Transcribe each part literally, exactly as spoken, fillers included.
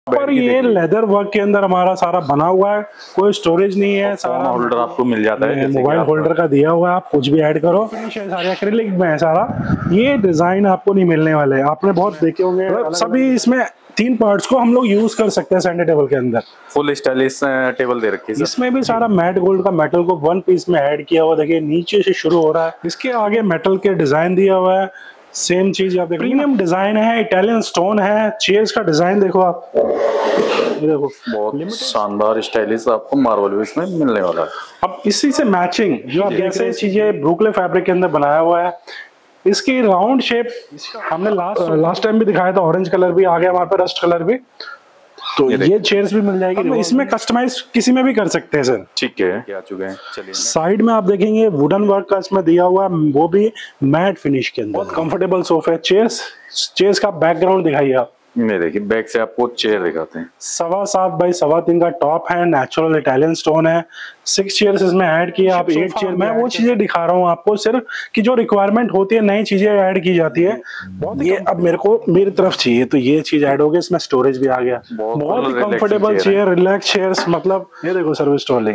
पर ये leather work के अंदर हमारा सारा बना हुआ है, कोई स्टोरेज नहीं है, सारा होल्डर आपको मिल जाता है, मोबाइल होल्डर का दिया हुआ है, आप कुछ भी ऐड करो। फिनिश है सारे एक्रिलिक में है सारा, ये डिजाइन आपको नहीं मिलने वाले हैं, आपने बहुत देखे होंगे। सभी इसमें तीन पार्ट्स को हम लोग यूज कर सकते हैं सेंटर टेबल के अंदर। फुल स्टाइलिश टेबल दे रखी है। इसमें भी सारा मैट गोल्ड का मेटल को वन पीस में ऐड किया हुआ, देखिए नीचे से शुरू हो रहा है, इसके आगे मेटल के डिजाइन दिया हुआ है, सेम चीज आप देखो, प्रीमियम डिजाइन है, इटालियन स्टोन है। चेयर्स का डिजाइन देखो आप, ये देखो बहुत शानदार स्टाइलिश आपको मार्बल भी इसमें मिलने वाला है। अब इसी से मैचिंग जो आप देख रहे हैं चीजें ब्रुकले फैब्रिक के अंदर बनाया हुआ है। इसकी राउंड शेप हमने लास्ट लास्ट टाइम भी दिखाया था, ऑरेंज कलर भी आ गया हमारे पास, रस्ट कलर भी, तो ये, ये चेयर्स भी मिल जाएगी। इसमें कस्टमाइज किसी में भी कर सकते हैं सर। ठीक है, आ चुके हैं। चलिए साइड में आप देखेंगे वुडन वर्क का इसमें दिया हुआ है, वो भी मैट फिनिश के अंदर। बहुत कंफर्टेबल सोफे। चेयर्स चेयर्स का बैकग्राउंड दिखाइए आप। ये देखिए बैक से आपको चेयर दिखाते हैं। सवा सात बाई सवा तीन का टॉप है, नेचुरल इटालियन स्टोन है, सिक्स चेयर्स इसमें ऐड किया आप, एट चेयर। मैं वो चीजें दिखा रहा हूँ आपको सिर्फ कि जो रिक्वायरमेंट होती है, नई चीजें ऐड की जाती है। बहुत ये अब मेरे को मेरी तरफ चाहिए तो ये चीज ऐड हो गई, इसमें स्टोरेज भी आ गया। बहुत ही कंफर्टेबल चेयर, रिलैक्स चेयर्स। मतलब ये देखो सर्विस ट्रॉली,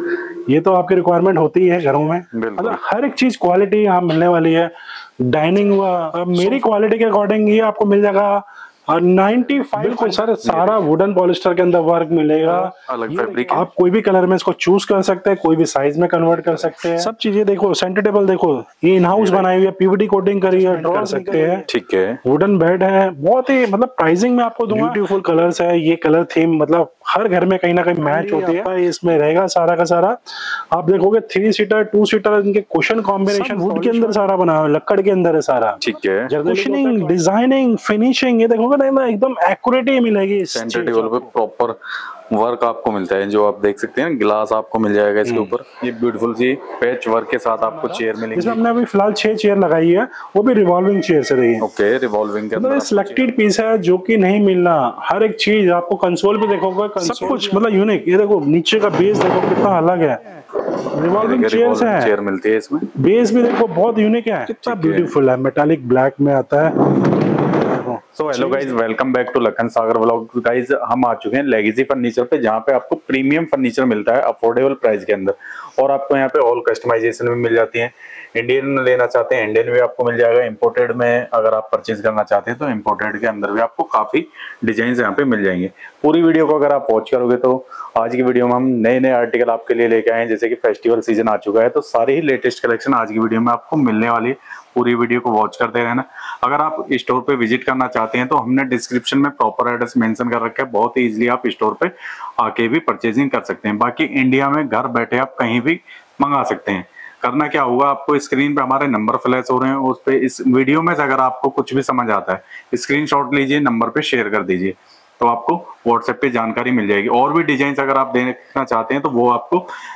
ये तो आपकी रिक्वायरमेंट होती है घरों में। मतलब हर एक चीज क्वालिटी यहाँ मिलने वाली है। डाइनिंग हुआ, मेरी क्वालिटी के अकॉर्डिंग ये आपको मिल जाएगा और पचानवे को सर सारा वुडन पॉलिस्टर के अंदर वर्क मिलेगा। अलग फैब्रिक, आप कोई भी कलर में इसको चूज कर सकते हैं, कोई भी साइज में कन्वर्ट कर सकते हैं। सब चीजें देखो, सेंटर टेबल देखो, ये इन हाउस बनाई हुई है, पीवीडी कोटिंग करी है, ड्रॉ कर सकते हैं। ठीक है, वुडन बेड है, बहुत ही मतलब प्राइसिंग में आपको दूंगा। ब्यूटीफुल कलर्स है, ये कलर थीम मतलब हर घर में कहीं ना कहीं मैच होती है, इसमें रहेगा सारा का सारा। आप देखोगे थ्री सीटर टू सीटर इनके कुशन कॉम्बिनेशन वुड के अंदर सारा बना है, लकड़ के अंदर है सारा। ठीक है, कुशनिंग, डिजाइनिंग, फिनिशिंग, ये देखोगे ना एकदम एक्यूरेट ही मिलेगी। सेंटर टेबल पे प्रॉपर वर्क आपको मिलता है, जो आप देख सकते हैं गिलास आपको मिल जाएगा इसके ऊपर। ये ब्यूटीफुल सी पैच वर्क के साथ आपको चेयर मिलेगी। इसमें हमने अभी फिलहाल छह चेयर लगाई है, वो भी रिवॉल्विंग चेयर से रही है। ओके, रिवॉल्विंग के अंदर सिलेक्टेड पीस है जो कि नहीं मिलना। हर एक चीज आपको कंसोल पे देखोगे, सब कुछ मतलब यूनिक। ये देखो नीचे का बेस देखो कितना अलग है, रिवॉल्विंग चेयर्स है, चेयर मिलती है इसमें। बेस भी देखो बहुत यूनिक है, कितना ब्यूटीफुल है, मेटालिक ब्लैक में आता है। So hello guys, welcome back to Lakhan Sagar vlog. Guys हम आ चुके हैं लेगेसी फर्नीचर पे, जहाँ पे आपको प्रीमियम फर्नीचर मिलता है अफोर्डेबल प्राइस के अंदर, और आपको यहाँ पे ऑल कस्टमाइजेशन भी मिल जाती है। इंडियन लेना चाहते हैं इंडियन भी आपको मिल जाएगा, इंपोर्टेड में अगर आप परचेज करना चाहते हैं तो इंपोर्टेड के अंदर भी आपको काफी डिजाइन यहाँ पे मिल जाएंगे। पूरी वीडियो को अगर आप वॉच करोगे तो आज की वीडियो में हम नए नए आर्टिकल आपके लिए लेके आए हैं। जैसे कि फेस्टिवल सीजन आ चुका है तो सारे ही लेटेस्ट कलेक्शन आज की वीडियो में आपको मिलने वाली है। पूरी वीडियो को वॉच करते रहना। अगर आप स्टोर पे विजिट करना चाहते हैं तो हमने डिस्क्रिप्शन में प्रॉपर एड्रेस मेंशन कर रखा है, बहुत ही इजीली आप स्टोर पे आके भी परचेजिंग कर सकते हैं। बाकी इंडिया में घर बैठे आप कहीं भी मंगा सकते हैं। करना क्या होगा, आपको स्क्रीन पे हमारे नंबर फ्लैश हो रहे हैं, उस पे इस वीडियो में से अगर आपको कुछ भी समझ आता है स्क्रीनशॉट लीजिए, नंबर पे शेयर कर दीजिए, तो आपको व्हाट्सएप पे जानकारी मिल जाएगी। और भी डिजाइन अगर आप देखना चाहते हैं तो वो आपको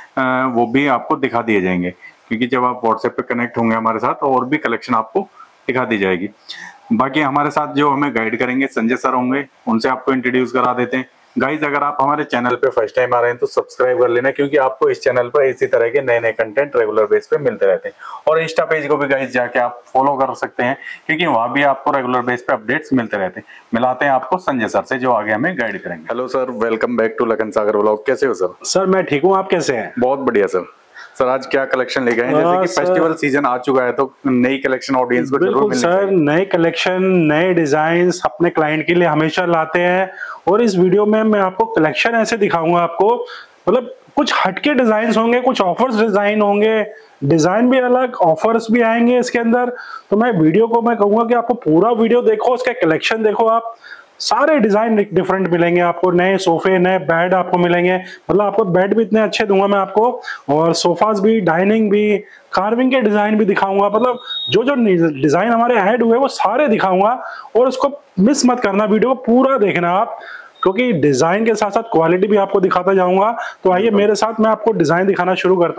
वो भी आपको दिखा दिए जाएंगे, क्योंकि जब आप व्हाट्सएप पे कनेक्ट होंगे हमारे साथ तो और भी कलेक्शन आपको दिखा दी जाएगी। बाकी हमारे साथ जो हमें गाइड करेंगे संजय सर होंगे, उनसे आपको इंट्रोड्यूस करा देते हैं। गाइज अगर आप हमारे चैनल पे फर्स्ट टाइम आ रहे हैं तो सब्सक्राइब कर लेना, क्योंकि आपको इस चैनल पर इसी तरह के नए नए कंटेंट रेगुलर बेस पे मिलते रहते हैं। और इंस्टा पेज को भी गाइज जाके आप फॉलो कर सकते हैं, क्योंकि वहाँ भी आपको रेगुलर बेस पे अपडेट्स मिलते रहते हैं। मिलाते हैं आपको संजय सर से, जो आगे हमें गाइड करेंगे। Hello sir, welcome back to Lakhan Sagar vlog. कैसे हो सर? सर मैं ठीक हूँ, आप कैसे हैं? बहुत बढ़िया सर। सर आज क्या कलेक्शन लेके आए? जैसे कि फेस्टिवल सीजन आ चुका है तो नई कलेक्शन ऑडियंस को जरूर मिलनी चाहिए। सर नए कलेक्शन, नए डिजाइन्स अपने क्लाइंट के लिए हमेशा लाते हैं, और इस वीडियो में मैं आपको कलेक्शन ऐसे दिखाऊंगा आपको, मतलब कुछ हटके डिजाइन होंगे, कुछ ऑफर्स डिजाइन होंगे, डिजाइन भी अलग, ऑफर्स भी आएंगे इसके अंदर। तो मैं वीडियो को मैं कहूंगा कि आपको पूरा वीडियो देखो, उसका कलेक्शन देखो, आप सारे डिजाइन डिफरेंट मिलेंगे आपको। नए सोफे, नए बेड आपको मिलेंगे, मतलब आपको बेड भी इतने अच्छे दूंगा मैं आपको, और सोफास भी, डाइनिंग भी, कार्विंग के डिजाइन भी दिखाऊंगा। मतलब जो जो डिजाइन हमारे ऐड हुए वो सारे दिखाऊंगा, और उसको मिस मत करना, वीडियो को पूरा देखना आप, क्योंकि डिजाइन के साथ साथ क्वालिटी भी आपको दिखाता जाऊंगा। तो आइए मेरे साथ, मैं आपको डिजाइन दिखाना शुरू करता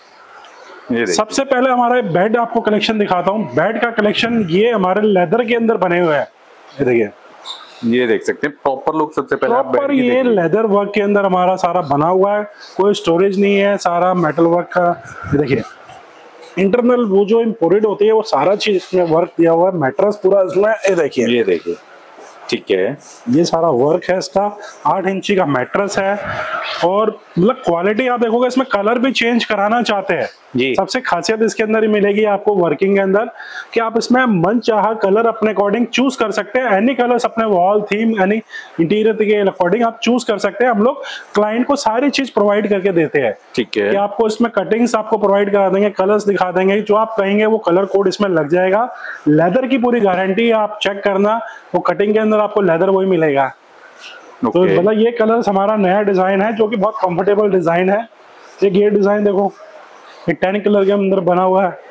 हूँ। सबसे पहले हमारा बेड आपको कलेक्शन दिखाता हूँ। बेड का कलेक्शन ये हमारे लेदर के अंदर बने हुए हैं, देखिए ये देख सकते हैं प्रॉपर लुक। सबसे पहले प्रॉपर ये लेदर वर्क के अंदर हमारा सारा बना हुआ है, कोई स्टोरेज नहीं है, सारा मेटल वर्क का। देखिए इंटरनल वो जो इम्पोर्टेड होती है वो सारा चीज इसमें वर्क दिया हुआ है, मैट्रेस पूरा इसमें, ये देखिए ये देखिए ठीक है, ये सारा वर्क है इसका, आठ इंची का मैट्रेस है और मतलब क्वालिटी आप देखोगे इसमें कलर भी चेंज कराना चाहते हैं जी। सबसे खासियत इसके अंदर ही मिलेगी आपको वर्किंग के अंदर कि आप इसमें मन चाहा कलर अपने अकॉर्डिंग चूज कर सकते हैं। एनी कलर्स अपने वॉल थीम यानी इंटीरियर के अकॉर्डिंग आप चूज कर सकते हैं। हम लोग क्लाइंट को सारी चीज प्रोवाइड करके देते हैं। ठीक है, कि आपको इसमें कटिंग्स आपको प्रोवाइड करा देंगे, कलर्स दिखा देंगे, जो आप कहेंगे वो कलर कोड इसमें लग जाएगा। लेदर की पूरी गारंटी है, आप चेक करना वो कटिंग के अंदर आपको लेदर वही मिलेगा। okay. तो मतलब ये कलर्स हमारा नया डिजाइन है जो कि बहुत कंफर्टेबल डिजाइन है। एक ये डिजाइन देखो, ये टेन कलर के अंदर बना हुआ है,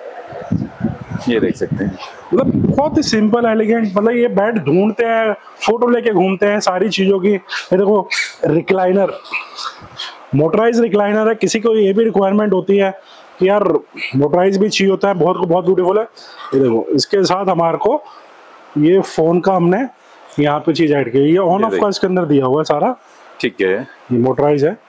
ये देख सकते हैं। मतलब बहुत ही सिंपल एलिगेंट, मतलब ये बेड ढूंढते हैं, फोटो लेके घूमते हैं सारी चीजों की। ये देखो रिक्लाइनर, मोटराइज रिक्लाइनर है। किसी को ये भी रिक्वायरमेंट होती है कि यार मोटराइज भी चाहिए होता है, बहुत को बहुत ब्यूटीफुल है। ये देखो इसके साथ हमारे को ये फोन का हमने यहाँ पे चीज ऐड की, ये ऑन ऑफ का इसके अंदर दिया हुआ है सारा। ठीक है, ये मोटराइज है,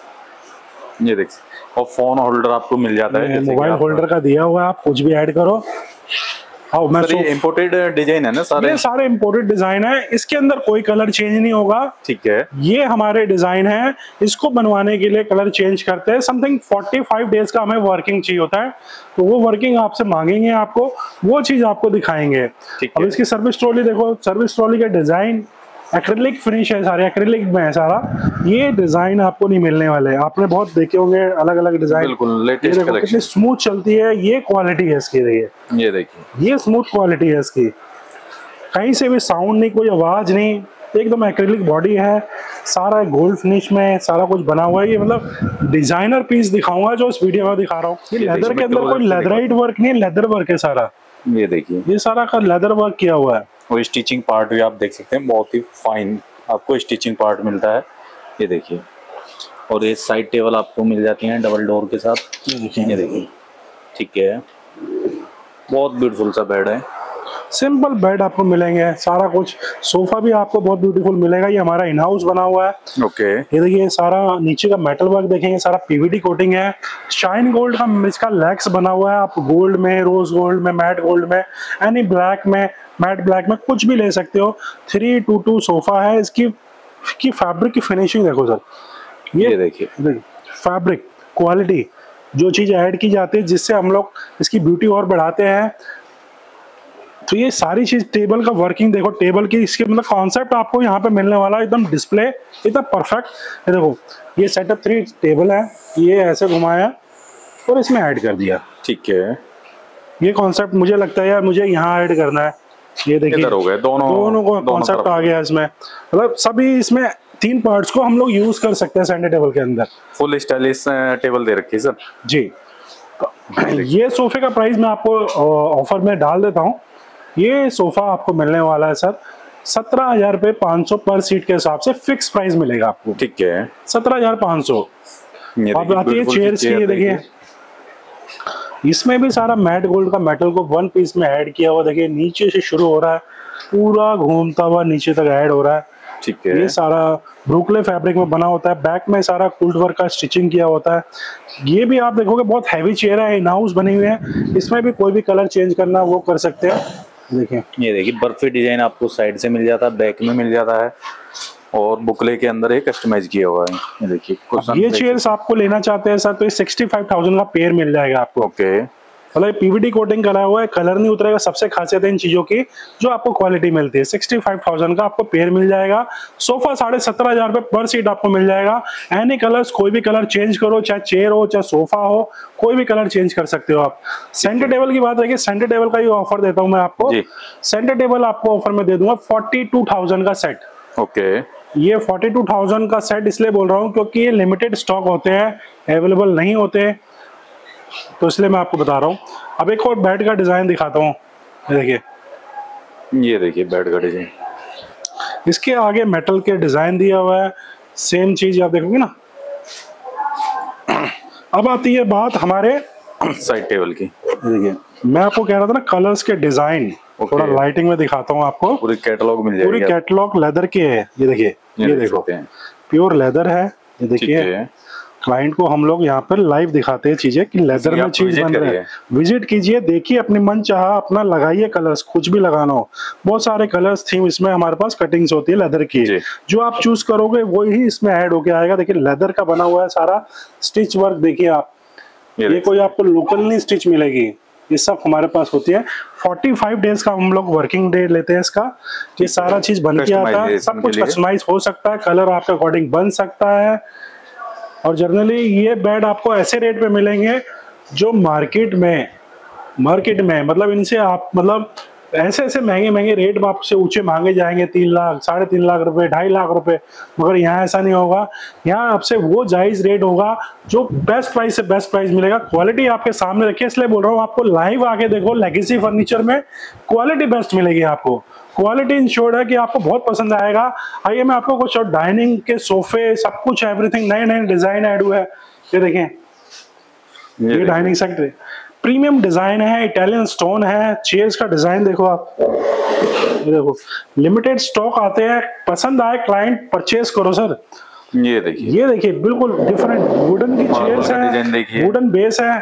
ये देख, और फोन होल्डर आपको मिल जाता है, मोबाइल होल्डर का दिया हुआ है, आप कुछ भी ऐड करो। हाँ, मैं ये इंपोर्टेड डिजाइन है ना सारे? ये सारे इंपोर्टेड डिजाइन है, इसके अंदर कोई कलर चेंज नहीं होगा। ठीक है, ये हमारे डिजाइन है, इसको बनवाने के लिए कलर चेंज करते हैं। समथिंग पैंतालीस डेज का हमें वर्किंग चाहिए होता है, तो वो वर्किंग आपसे मांगेंगे, आपको वो चीज आपको दिखाएंगे। अब इसकी सर्विस ट्रॉली देखो, सर्विस ट्रॉली का डिजाइन एक्रिलिक फिनिश है, सारे एक्रिलिक में है सारा। ये डिजाइन आपको नहीं मिलने वाले, आपने बहुत देखे होंगे अलग अलग डिजाइन। बिल्कुल लेटेस्ट कलेक्शन, कितनी स्मूथ चलती है, ये क्वालिटी है इसकी। देखिए ये देखिए, ये स्मूथ क्वालिटी है इसकी, कहीं से भी साउंड नहीं, कोई आवाज नहीं, एकदम एक्रिलिक बॉडी है, सारा गोल्ड फिनिश में सारा कुछ बना हुआ है। ये मतलब डिजाइनर पीस दिखाऊंगा जो इस वीडियो में दिखा रहा हूँ। ये लेदर के अंदर कोई लेदराइट वर्क नहीं है, लेदर वर्क है सारा। ये देखिए, ये सारा का लेदर वर्क किया हुआ है। और स्टिचिंग पार्ट भी आप देख सकते हैं, बहुत ही फाइन आपको स्टिचिंग पार्ट मिलता है। ये देखिए, और ये साइड टेबल आपको मिल जाती हैं डबल डोर के साथ। ये देखिए, ठीक है, बहुत ब्यूटीफुल सा बेड है, सिंपल बेड आपको मिलेंगे, सारा कुछ। सोफा भी आपको बहुत ब्यूटीफुल मिलेगा, ये हमारा इन हाउस बना हुआ है। ओके, ये देखिए सारा नीचे का मेटल वर्क देखेंगे, सारा पीवीडी कोटिंग है, शाइन गोल्ड का इसका लेग्स बना हुआ है। आप गोल्ड में, रोज गोल्ड में, मैट गोल्ड में, एनी ब्लैक में, मैट ब्लैक में कुछ भी ले सकते हो। थ्री टू टू सोफा है, इसकी की फैब्रिक की फिनिशिंग देखो सर, ये, ये देखिए फैब्रिक क्वालिटी, जो चीज ऐड की जाती है जिससे हम लोग इसकी ब्यूटी और बढ़ाते हैं। तो ये सारी चीज, टेबल का वर्किंग देखो, टेबल की इसके मतलब कॉन्सेप्ट आपको यहाँ पे मिलने वाला है, एकदम डिस्प्ले एकदम परफेक्ट। ये देखो ये सेटअप थ्री टेबल है, ये ऐसे घुमाया और इसमें ऐड कर दिया। ठीक है, ये कॉन्सेप्ट मुझे लगता है यार मुझे यहाँ ऐड करना है। ये देखिए हो गए दोनों दोनों को कॉन्सेप्ट आ गया इसमें, मतलब सभी इसमें तीन पार्ट्स को हम लोग यूज कर सकते हैं सेंटर टेबल के अंदर। फुल स्टाइलिश टेबल दे रखी है सर जी। ये सोफे का प्राइस मैं आपको ऑफर में डाल देता हूँ। ये सोफा आपको मिलने वाला है सर सत्रह हजार रुपये पाँच सौ पर सीट के हिसाब से फिक्स प्राइस मिलेगा आपको। ठीक है, सत्रह हजार पाँच सौ। अब आती है चेयर्स की, ये देखिए इसमें भी सारा मैट गोल्ड का मेटल को वन पीस में ऐड किया हुआ। देखिए नीचे से शुरू हो रहा है, पूरा घूमता हुआ नीचे तक ऐड हो रहा है। ठीक है, ये सारा ब्रुकले फैब्रिक में बना होता है, बैक में सारा कुल्ट वर्क का स्टिचिंग किया होता है। ये भी आप देखोगे बहुत हैवी चेयर है, इन हाउस बनी हुई है, इसमें भी कोई भी कलर चेंज करना वो कर सकते हैं। देखिए ये देखिए बर्फी डिजाइन आपको साइड से मिल जाता है, बैक में मिल जाता है, और बुकले के अंदर एक कस्टमाइज किया हुआ है। ये देखिए, ये चेयर्स आपको लेना चाहते हैं सर तो ये सिक्सटी फाइव थाउजेंड का पेयर मिल जाएगा आपको। ओके, मतलब पीवीडी कोटिंग करा हुआ है, कलर नहीं उतरेगा। सबसे खासियत है इन चीजों की जो आपको क्वालिटी मिलती है। सिक्सटी फाइव थाउजेंड का आपको पेयर मिल जाएगा। सोफा साढ़े सत्रह हजार रुपए पर सीट आपको मिल जाएगा। एनी कलर्स, कोई भी कलर चेंज करो, चाहे चेयर हो चाहे सोफा हो, कोई भी कलर चेंज कर सकते हो आप। सेंटर टेबल की बात रखिए, सेंटर टेबल का ये ऑफर देता हूँ मैं आपको। सेंटर टेबल आपको ऑफर में दे दूंगा फोर्टी टू थाउजेंड का सेट। ओके, ये फोर्टी टू थाउजेंड का सेट इसलिए बोल रहा हूँ क्योंकि ये लिमिटेड स्टॉक होते हैं, अवेलेबल नहीं होते, तो इसलिए मैं आपको बता रहा हूँ। अब एक और बेड का डिजाइन दिखाता हूँ। देखिए ये देखिए बेड का डिजाइन, इसके आगे मेटल के डिजाइन दिया हुआ है, सेम चीज आप देखोगे ना। अब आती है बात हमारे साइड टेबल की। देखिए मैं आपको कह रहा था ना कलर्स के डिजाइन, थोड़ा लाइटिंग में दिखाता हूँ आपको। पूरी कैटलॉग मिल जाएगी, पूरी कैटलॉग लेदर की है। ये देखिए, ये, ये देखो प्योर लेदर है। ये देखिए क्लाइंट को हम लोग यहाँ पर लाइव दिखाते हैं चीजें कि लेदर में चीज बन रही है। विजिट कीजिए, देखिए, अपनी मन चाहा अपना लगाइए कलर्स, कुछ भी लगाना हो। बहुत सारे कलर्स थीम इसमें हमारे पास कटिंग्स होती है लेदर की, जो आप चूज करोगे वही इसमें ऐड होके आएगा। देखिए लेदर का बना हुआ है सारा, स्टिच वर्क देखिए आप, ये, ये कोई आपको लोकल नहीं स्टिच मिलेगी, ये सब हमारे पास होती है। पैंतालीस डेज का हम लोग वर्किंग डे लेते हैं इसका। ये सारा चीज बन के आता है, सब कुछ कस्टमाइज हो सकता है, कलर आपके अकॉर्डिंग बन सकता है। और जनरली ये बेड आपको ऐसे रेट पे मिलेंगे जो मार्केट में मार्केट में मतलब इनसे आप मतलब ऐसे ऐसे महंगे महंगे रेट में आपसे ऊंचे मांगे जाएंगे, तीन लाख साढ़े तीन लाख रुपए, ढाई लाख रुपए। मगर यहाँ ऐसा नहीं होगा, यहाँ आपसे वो जायज रेट होगा जो बेस्ट प्राइस से बेस्ट प्राइस मिलेगा। क्वालिटी आपके सामने रखिए, इसलिए बोल रहा हूँ आपको लाइव आके देखो। लेगेसी फर्नीचर में क्वालिटी बेस्ट मिलेगी आपको, क्वालिटी इंश्योर्ड है कि आपको बहुत पसंद आएगा। आइए मैं आपको कुछ और डाइनिंग के सोफे, सब कुछ एवरीथिंग नए नए डिजाइन ऐड हुआ है। ये देखें, ये डाइनिंग सेट प्रीमियम डिजाइन है, इटालियन स्टोन है। चेयर्स का डिजाइन देखो आप, ये देखो, लिमिटेड स्टॉक आते हैं, पसंद आए क्लाइंट परचेज करो सर। ये देखिए, ये देखिए बिल्कुल डिफरेंट वुडन की चेयर्स है, वुडन बेस है।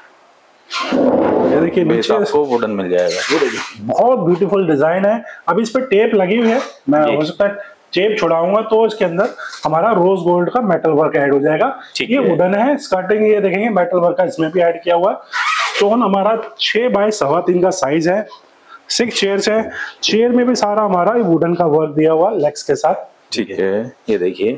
ये देखिए नीचे आपको वुडन मिल जाएगा, ये देखिए बहुत ब्यूटीफुल डिजाइन है। अभी इस पे टेप लगी हुई है, मैं हो सकता है टेप छुड़ाऊंगा तो इसके अंदर हमारा रोज गोल्ड का मेटल वर्क ऐड हो जाएगा। ये वुडन है, स्कर्टिंग ये देखेंगे मेटल वर्क का इसमें भी ऐड किया हुआ है। स्टोन हमारा छह बाय सवा तीन का साइज है। सिक्स चेयर्स है, चेयर में भी सारा हमारा वुडन का वर्क दिया हुआ लेग्स के साथ। ठीक है, ये देखिए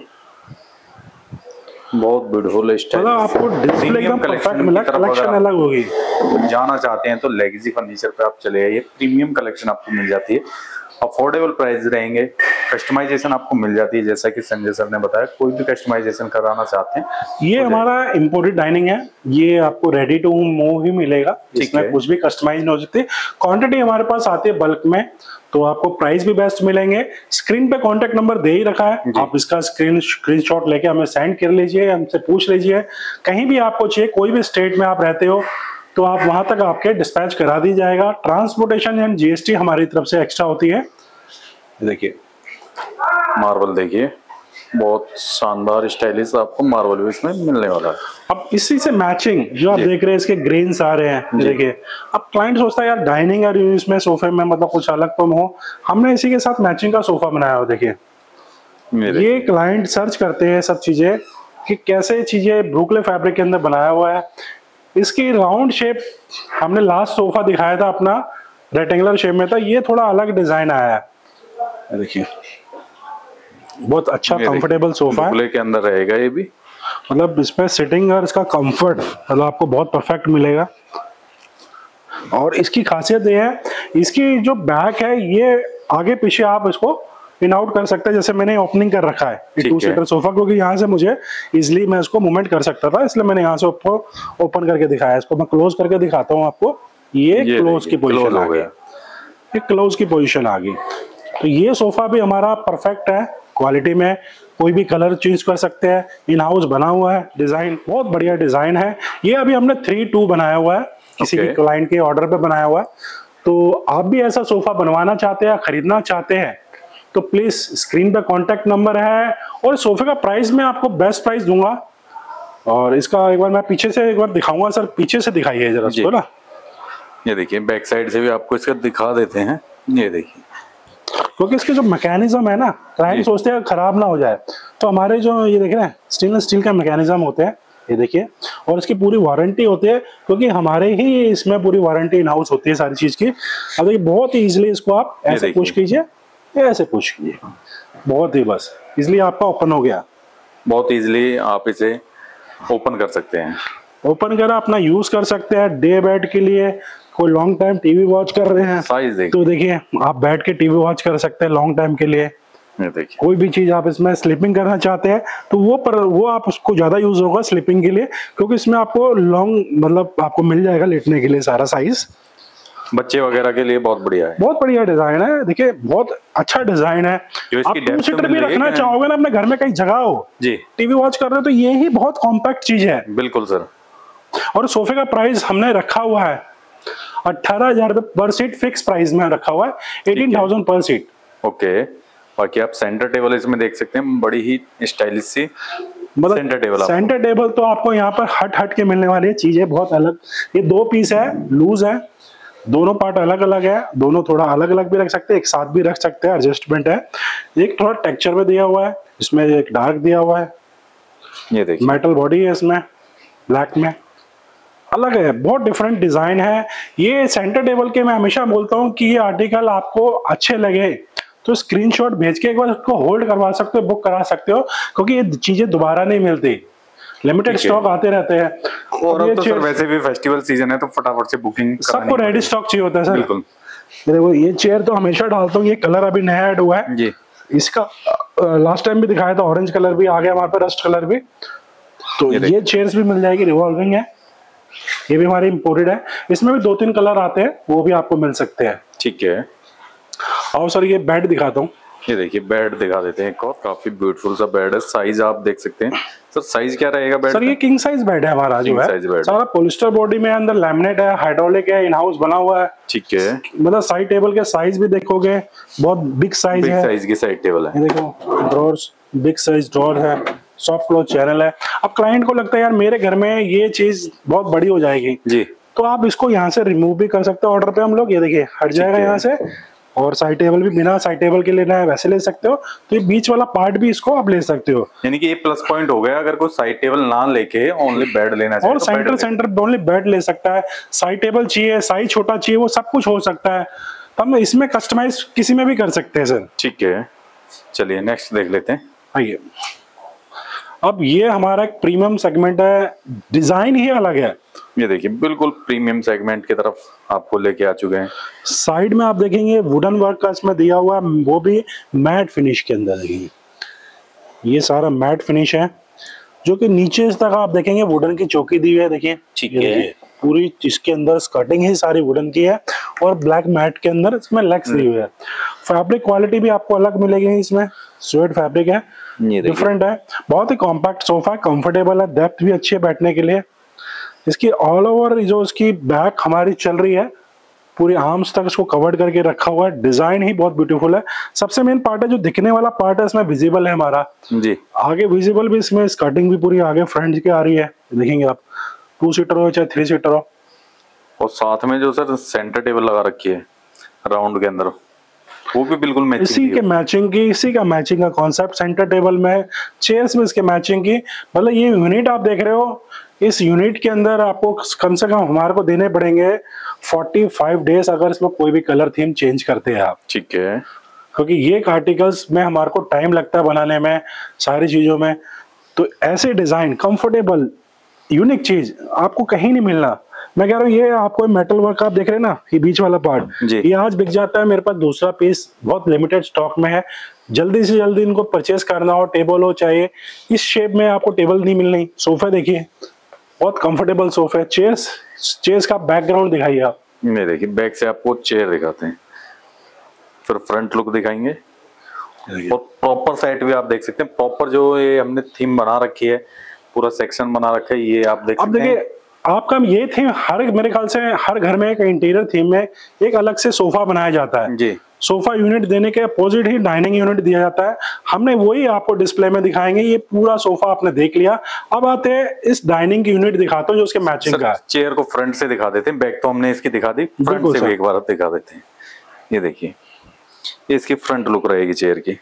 बहुत ब्यूटीफुल स्टाइल, मतलब आपको डिस्प्ले एकदम परफेक्ट मिला, कलेक्शन अलग होगी। जाना चाहते हैं तो लेगेसी फर्नीचर पे आप चले आइए, प्रीमियम कलेक्शन आपको मिल जाती है, अफोर्डेबल प्राइस रहेंगे, कस्टमाइजेशन आपको मिल जाती है। जैसा कि संजय सर ने बताया, कोई भी कस्टमाइजेशन कराना चाहते हैं। ये हमारा इम्पोर्टेड डाइनिंग है, ये आपको रेडी टू मूव ही मिलेगा, इसमें कुछ भी कस्टमाइज नहीं हो सकती। क्वांटिटी हमारे पास आती है बल्क में, तो आपको प्राइस भी बेस्ट मिलेंगे। स्क्रीन पे कॉन्टेक्ट नंबर दे ही रखा है, आप इसका स्क्रीन स्क्रीनशॉट लेके हमें सेंड कर लीजिए, हमसे पूछ लीजिए। कहीं भी आपको चाहिए, कोई भी स्टेट में आप रहते हो तो आप वहां तक आपके डिस्पैच करा दी जाएगा। ट्रांसपोर्टेशन एंड जीएसटी हमारी तरफ से एक्स्ट्रा होती है। देखिए मार्बल, देखिए बहुत शानदार स्टाइलिश आपको मार्बल भी इसमें मिलने वाला है। अब इसी से मैचिंग जो आप देख रहे हैं, इसके ग्रेन्स आ रहे हैं, देखिए। अब क्लाइंट सोचता है यार डाइनिंग और इसमें सोफे में मतलब कुछ अलग तो हो, हमने इसी के साथ मैचिंग का सोफा बनाया हो। देखिए ये क्लाइंट सर्च करते हैं सब चीजें कि कैसे चीजें ब्रुकले फैब्रिक के अंदर बनाया हुआ है। इसकी राउंड शेप हमने लास्ट सोफा दिखाया था अपना, रेक्टेंगुलर शेप में था, ये थोड़ा अलग डिजाइन आया है। देखिए बहुत अच्छा कंफर्टेबल सोफा है, के अंदर रहेगा ये भी, मतलब इसमें सिटिंग और इसका कंफर्ट मतलब आपको बहुत परफेक्ट मिलेगा। और इसकी खासियत ये है, इसकी जो बैक है ये आगे पीछे आप इसको इन आउट कर सकते हैं। जैसे मैंने ओपनिंग कर रखा है टू सीटर सोफा, क्योंकि यहाँ से मुझे इजिली मैं इसको मूवमेंट कर सकता था, इसलिए मैंने यहाँ से ऊपर ओपन करके दिखाया। इसको मैं क्लोज करके दिखाता हूँ आपको, ये, ये क्लोज की पोजीशन आ गई, ये क्लोज की पोजीशन आ गई। तो ये सोफा भी हमारा परफेक्ट है क्वालिटी में, कोई भी कलर चेंज कर सकते हैं, इन हाउस बना हुआ है, डिजाइन बहुत बढ़िया डिजाइन है। ये अभी हमने थ्री टू बनाया हुआ है, किसी के क्लाइंट के ऑर्डर पे बनाया हुआ है। तो आप भी ऐसा सोफा बनवाना चाहते हैं, खरीदना चाहते हैं तो प्लीज स्क्रीन पे कॉन्टेक्ट नंबर है। और सोफे का प्राइस मैं आपको बेस्ट प्राइस दूंगा। और इसका एक बार मैं पीछे से एक बार दिखाऊंगा सर, पीछे से दिखाइए जरा इसको ना। ये देखिए बैक साइड से भी आपको इसका दिखा देते हैं, ये देखिए, क्योंकि इसके जो मैकेनिज्म है ना, क्लाइंट सोचते हैं खराब ना हो जाए, तो हमारे जो ये देख रहे हैं स्टेनलेस स्टील का मैकेनिज्म होते हैं, ये देखिए। और इसकी पूरी वारंटी होती है, क्योंकि हमारे ही इसमें पूरी वारंटी इन हाउस होती है सारी चीज की। अब देखिए बहुत ही इजीली इसको आप ऐसे पुश कीजिए, ऐसे पुश कीजिए, बहुत ही बस इसलिए आपका ओपन हो गया। बहुत इजीली आप इसे ओपन कर सकते हैं, ओपन कर अपना यूज कर सकते हैं डे बेड के लिए। कोई लॉन्ग टाइम टीवी वॉच कर रहे हैं साइज देखिए, तो देखिए आप बैठ के टीवी वॉच कर सकते हैं लॉन्ग टाइम के लिए। देखिए कोई भी चीज आप इसमें स्लीपिंग करना चाहते हैं तो वो पर वो आप उसको ज्यादा यूज होगा स्लीपिंग के लिए, क्योंकि इसमें आपको लॉन्ग मतलब आपको मिल जाएगा लेटने के लिए सारा साइज। बच्चे वगैरह के लिए बहुत बढ़िया है, बहुत बढ़िया डिजाइन है। देखिए बहुत अच्छा डिजाइन है। आप टू सीटर भी रखना चाहोगे ना अपने घर में, कहीं जगह हो जी, टीवी वॉच कर रहे हो, तो ये ही बहुत कॉम्पैक्ट चीज है। बिल्कुल सर। और सोफे का प्राइस हमने रखा हुआ है अठारह हजार रुपए पर सीट, फिक्स प्राइस में रखा हुआ है, eighteen thousand per seat. Okay, बाकी आप सेंटर टेबल इसमें देख सकते हैं, बड़ी ही स्टाइलिश सी मतलब सेंटर टेबल सेंटर टेबल तो आपको यहाँ पर हट हट के मिलने वाली है, चीजें बहुत अलग। ये दो पीस है, लूज है, दोनों पार्ट अलग अलग है, दोनों थोड़ा अलग अलग भी रख सकते हैं, एक साथ भी रख सकते हैं, एडजस्टमेंट है। एक थोड़ा टेक्सचर में दिया हुआ है, इसमें एक डार्क दिया हुआ है, ये देखिए मेटल बॉडी है इसमें, ब्लैक में अलग है, बहुत डिफरेंट डिजाइन है। ये सेंटर टेबल के मैं हमेशा बोलता हूँ कि ये आर्टिकल आपको अच्छे लगे तो स्क्रीनशॉट भेज के एक बार उसको होल्ड करवा सकते हो, बुक करा सकते हो, क्योंकि ये चीजें दोबारा नहीं मिलती, लिमिटेड स्टॉक आते रहते हैं। और अब तो सर वैसे भी फेस्टिवल सीजन है तो फटाफट से बुकिंग सबको रेडी स्टॉक चाहिए होता है सर। बिल्कुल। देखो ये चेयर तो हमेशा डालता हूँ, ये कलर अभी नया ऐड हुआ है जी, इसका लास्ट टाइम भी दिखाया था, ऑरेंज कलर भी आ गया हमारे पास, रस्ट कलर भी। तो ये, ये चेयर्स भी मिल जाएगी, रिवॉल्विंग है, ये भी हमारी इंपोर्टेड है, इसमें भी दो तीन कलर आते हैं, वो भी आपको मिल सकते हैं। ठीक है। और सर ये बेड दिखाता हूँ, ये देखिए बेड दिखा देते हैं एक और, काफी ब्यूटीफुल सा बेड है, साइज आप देख सकते हैं। सर साइज क्या रहेगा बेड? सर ये किंग साइज बेड है हमारा, जो है सारा पॉलिस्टर बॉडी में, अंदर लैमिनेट है, हाइड्रोलिक है, इन हाउस बना हुआ है। ठीक है। मतलब साइड टेबल के साइज भी देखोगे बहुत बिग साइज है, बिग साइज की साइड टेबल है। ये देखो ड्रॉर्स, बिग साइज ड्रॉर है, सॉफ्ट क्लोज चैनल है। अब क्लाइंट को लगता है यार मेरे घर में ये चीज बहुत बड़ी हो जाएगी जी, तो आप इसको यहाँ से रिमूव भी कर सकते हो ऑर्डर पे हम लोग, ये देखिए हट जाएगा यहाँ से। और साइड टेबल भी बिना साइड टेबल के लेना है वैसे ले सकते हो, तो ये बीच वाला पार्ट भी इसको आप ले सकते हो। यानी कि ये प्लस पॉइंट हो गया, अगर कोई साइड टेबल ना लेके ओनली बेड लेना चाहिए और तो सेंटर सेंटर ओनली बेड ले सकता है, साइड टेबल चाहिए, साइज छोटा चाहिए, वो सब कुछ हो सकता है, तो हम इसमें कस्टमाइज किसी में भी कर सकते हैं सर। ठीक है, चलिए नेक्स्ट देख लेते हैं। आइए, अब ये हमारा एक प्रीमियम सेगमेंट है, डिजाइन ही अलग है। ये देखिए बिल्कुल प्रीमियम सेगमेंट की तरफ आपको लेके आ चुके हैं। साइड में आप देखेंगे वुडन वर्क का इसमें दिया हुआ है, वो भी मैट फिनिश के अंदर देखेंगे, ये सारा मैट फिनिश है, जो कि नीचे तक आप देखेंगे वुडन की चौकी दी हुई है, देखिए ठीक है, पूरी इसके अंदर स्कर्टिंग ही सारी वुडन की है, और ब्लैक मैट के अंदर इसमें लेग्स दी हुई है। फैब्रिक क्वालिटी भी आपको अलग मिलेगी, इसमें स्वेट फैब्रिक है, डिफरेंट है, बहुत ही कॉम्पैक्ट सोफा है, कंफर्टेबल है, डेप्थ भी अच्छी है बैठने के लिए। इसकी ऑल ओवर जो इसकी बैक हमारी चल रही है, पूरी आर्म्स तक इसको कवर्ड करके रखा हुआ है, डिजाइन ही बहुत ब्यूटीफुल है। सबसे मेन पार्ट है जो दिखने वाला पार्ट है इसमें विजिबल है हमारा जी, आगे विजिबल भी, इसमें स्कर्टिंग भी पूरी आगे फ्रंट की आ रही है, देखेंगे आप, टू सीटर हो चाहे थ्री सीटर हो। और साथ में जो सर सेंटर टेबल लगा रखी है राउंड के अंदर, वो भी बिल्कुल मैचिंग, इसी के मैचिंग की, इसी का मैचिंग का कॉन्सेप्ट सेंटर टेबल में, चेयर्स में इसके मैचिंग की। मतलब ये यूनिट आप देख रहे हो, इस यूनिट के अंदर आपको कम से कम हमारे को देने पड़ेंगे पैंतालीस डेज अगर इसमें कोई भी कलर थीम चेंज करते हैं आप। ठीक है, क्योंकि ये आर्टिकल्स में हमारे को टाइम लगता है बनाने में, सारी चीजों में, तो ऐसे डिजाइन कंफर्टेबल यूनिक चीज आपको कहीं नहीं मिलना। मैं कह रहा हूँ ये आपको मेटल वर्क आप देख रहे हैं ना, ये बीच वाला पार्ट, ये आज बिक जाता है, मेरे पास दूसरा पीस बहुत लिमिटेड स्टॉक में है, जल्दी से जल्दी इनको परचेस करना हो, टेबल हो चाहिए, इस शेप में आपको टेबल नहीं मिलनी। सोफे देखिए बहुत कंफर्टेबल सोफे, चेयर्स, चेयर्स का बैकग्राउंड दिखाइए आप। ये देखिए बैक से आपको चेयर दिखाते हैं, फिर फ्रंट लुक दिखाएंगे, और प्रॉपर साइड भी आप देख सकते हैं, प्रॉपर जो ये हमने थीम बना रखी है, पूरा सेक्शन बना रखा है, ये आप देख सकते हैं। आपका ये थीम हर, मेरे ख्याल से हर घर में एक इंटीरियर थीम में एक अलग से सोफा बनाया जाता है जी, सोफा यूनिट देने के अपोजिट ही डाइनिंग यूनिट दिया जाता है, हमने वही आपको डिस्प्ले में दिखाएंगे। ये पूरा सोफा आपने देख लिया, अब आते हैं इस डाइनिंग की यूनिट दिखाता हूँ जो उसके मैचिंग का है। चेयर को फ्रंट से दिखा देते हैं, बैक तो हमने इसकी दिखा दी, फ्रंट से भी एक बार दिखा देते हैं। ये देखिए, ये इसकी फ्रंट लुक रहेगी चेयर की,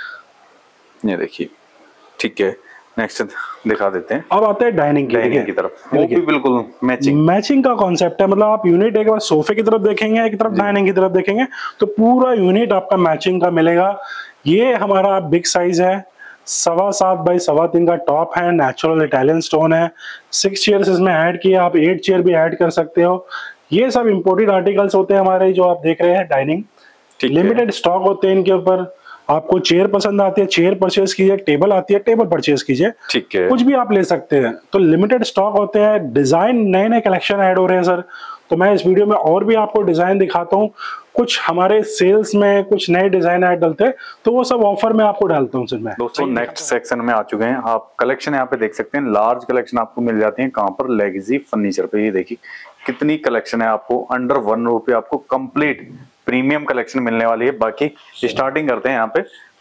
ये देखिए, ठीक है। नेक्स्ट दिखा देते हैं, अब आते हैं डाइनिंग की, डाइनिंग की तरफ, वो भी बिल्कुल मैचिंग मैचिंग का कॉन्सेप्ट है। मतलब आप यूनिट एक बार सोफे की तरफ देखेंगे, एक तरफ डाइनिंग की तरफ देखेंगे, तो पूरा यूनिट आपका मैचिंग का मिलेगा। ये हमारा बिग साइज है, सवा सात बाई सवा तीन का टॉप है, नेचुरल इटालियन स्टोन है, सिक्स चेयर्स इसमें ऐड किए, आप एट चेयर भी ऐड कर सकते हो। ये सब इंपोर्टेड आर्टिकल्स होते हैं हमारे, जो आप देख रहे हैं डाइनिंग, लिमिटेड स्टॉक होते हैं इनके ऊपर। आपको चेयर पसंद आती है, चेयर परचेज कीजिए, टेबल आती है, टेबल परचेज कीजिए, ठीक है, कुछ भी आप ले सकते हैं। तो लिमिटेड स्टॉक होते हैं, डिजाइन नए नए कलेक्शन ऐड हो रहे हैं सर, तो मैं इस वीडियो में और भी आपको डिजाइन दिखाता हूँ। कुछ हमारे सेल्स में कुछ नए डिजाइन ऐड डलते हैं, तो वो सब ऑफर में आपको डालता हूँ सर मैं। दोस्तों नेक्स्ट सेक्शन में आ चुके हैं, आप कलेक्शन यहाँ पे देख सकते हैं, लार्ज कलेक्शन आपको मिल जाती है कहाँ पर, लेगेसी फर्नीचर पे। ये देखिए कितनी कलेक्शन है, आपको अंडर वन रुपये आपको कंप्लीट प्रीमियम कलेक्शन मिलने वाली है। बाकी स्टार्टिंग करते हैं यहाँ पे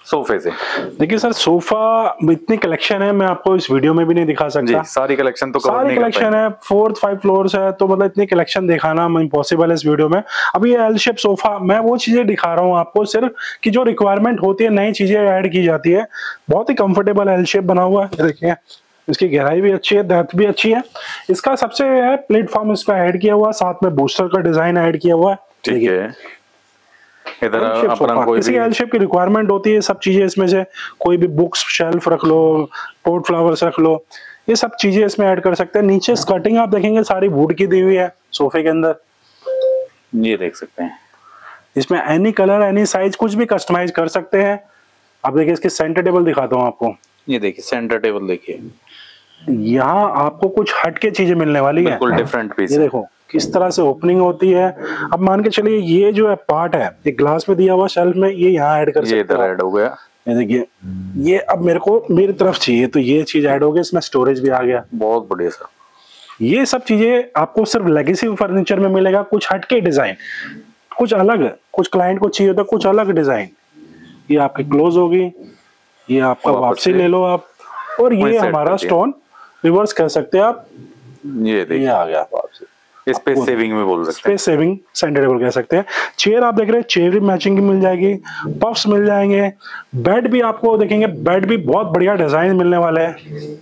सोफे से। देखिए सर, सोफा इतनी कलेक्शन है, मैं आपको इस वीडियो में भी नहीं दिखा सकता। सारी कलेक्शन तो कवर सारी नहीं कलेक्शन है, फोर्थ फाइव फ्लोर्स है, तो मतलब इतनी कलेक्शन दिखाना इम्पॉसिबल है इस वीडियो में। अभी ये एल शेप सोफा, मैं वो चीजें दिखा रहा हूँ आपको सिर्फ कि जो रिक्वायरमेंट होती है, नई चीजें ऐड की जाती है। बहुत ही कंफर्टेबल एल शेप बना हुआ है, देखिए इसकी गहराई भी अच्छी है, डेप्थ भी अच्छी है। इसका सबसे है प्लेटफॉर्म इसका ऐड किया हुआ, साथ में बूस्टर का डिजाइन ऐड किया हुआ है। ठीक है, इधर अपना कोई किसी एल शेप की रिक्वायरमेंट होती है, सब चीजें इसमें से कोई भी बुक्स शेल्फ रख लो, पोर्ट फ्लावर्स रख लो, ये सब चीजें इसमें ऐड कर सकते हैं। नीचे स्कर्टिंग आप देखेंगे सारी वुड की दी हुई है सोफे के अंदर, ये देख सकते हैं। इसमें एनी कलर एनी साइज कुछ भी कस्टमाइज कर सकते हैं। अब देखिए इसकी सेंटर टेबल दिखाता हूँ आपको, ये देखिए सेंटर टेबल देखिए, यहाँ आपको कुछ हटके चीजें मिलने वाली है, बिल्कुल डिफरेंट पीस। ये देखो किस तरह से ओपनिंग होती है। अब मान के चलिए ये जो है पार्ट है, ये ग्लास में दिया हुआ शेल्फ में, ये यहाँ ऐड कर सकते हैं, ये इधर ऐड हो गया। ये देखिए, ये अब मेरे को मेरी तरफ चाहिए तो ये चीज ऐड हो गई, इसमें स्टोरेज भी आ गया। बहुत बढ़िया सर। ये सब चीजें आपको सिर्फ लेगेसी फर्नीचर में मिलेगा। कुछ हटके डिजाइन, कुछ अलग, कुछ क्लाइंट को चाहिए होता कुछ अलग डिजाइन। ये आपकी क्लोज होगी, ये आपका वापसी ले लो आप, और ये हमारा स्टोन रिवर्स कर सकते हैं आप। ये देखिए, ये आ गया वापसी। स्पेस सेविंग में बोल सकते हैं, स्पेस सेविंग सेंटर टेबल कह सकते हैं। चेयर आप देख रहे हैं, चेयर भी मैचिंग की मिल जाएगी, पफ्स मिल जाएंगे। बेड भी आपको देखेंगे, बेड भी बहुत बढ़िया डिजाइन मिलने वाले हैं।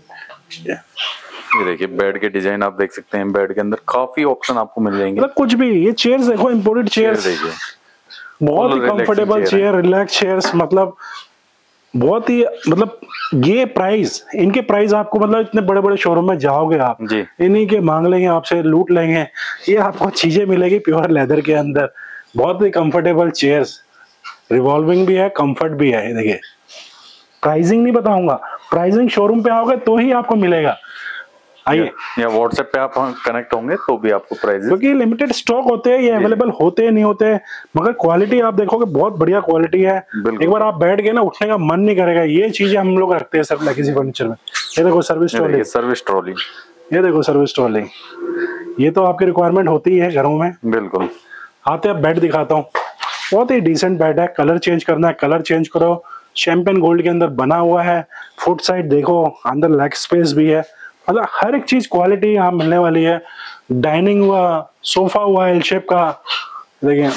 ये देखिए बेड के डिजाइन आप देख सकते हैं, बेड के अंदर काफी ऑप्शन आपको मिल जाएंगे। मतलब कुछ भी, ये चेयर्स देखो, इंपोर्टेड चेयर्स देखिए, बहुत ही कंफर्टेबल चेयर, रिलैक्स चेयर्स, मतलब बहुत ही, मतलब ये प्राइस, इनके प्राइस आपको, मतलब इतने बड़े बड़े शोरूम में जाओगे आप, इन्हीं के मांग लेंगे आपसे, लूट लेंगे। ये आपको चीजें मिलेगी प्योर लेदर के अंदर, बहुत ही कंफर्टेबल चेयर्स, रिवॉल्विंग भी है, कंफर्ट भी है। देखिए प्राइसिंग नहीं बताऊंगा, प्राइसिंग शोरूम पे आओगे तो ही आपको मिलेगा। आइए, या व्हाट्सएप पे आप कनेक्ट होंगे तो भी आपको प्राइस, क्योंकि लिमिटेड स्टॉक होते हैं, ये अवेलेबल होते नहीं होते, मगर क्वालिटी आप देखोगे बहुत बढ़िया क्वालिटी है। एक बार आप बैठ गए ना, उठने का मन नहीं करेगा। ये चीजें हम लोग रखते हैं सब लेगेसी फर्नीचर में। ये देखो सर्विस ट्रॉली, सर्विस ट्रॉली, ये देखो सर्विस ट्रॉली, ये तो आपकी रिक्वायरमेंट होती है घरों में। बिल्कुल। आते हैं बेड दिखाता हूँ, बहुत ही डिसेंट बेड है। कलर चेंज करना है कलर चेंज करो, शैंपेन गोल्ड के अंदर बना हुआ है। फुट साइड देखो, अंदर लेग स्पेस भी है, मतलब हर एक चीज क्वालिटी यहाँ मिलने वाली है। डाइनिंग हुआ, सोफा हुआ एल शेप का, देखिए